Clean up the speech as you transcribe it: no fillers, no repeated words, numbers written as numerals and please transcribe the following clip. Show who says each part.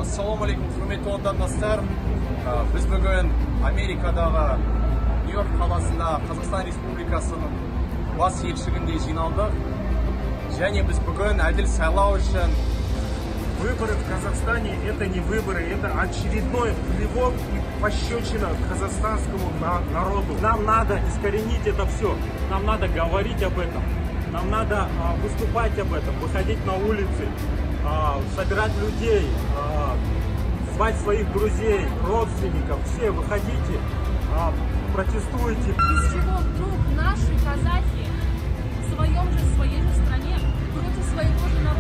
Speaker 1: Ассаламу алейкум, құрметті отандастар. Біз бүгін Америкадағы Нью-Йорк қаласында Қазақстан Республикасының бас елшілігінде жиналдық. Және біз бүгін әділ сайлау үшін.
Speaker 2: Выборы в Казахстане – это не выборы, это очередной плевок и пощечина казахстанскому народу. Нам надо искоренить это все, нам надо говорить об этом, нам надо выступать об этом, выходить на улицы, собирать людей, звать своих друзей, родственников, все выходите, протестуйте.
Speaker 3: Из чего вдруг наши казахи в своей же стране против своего же народа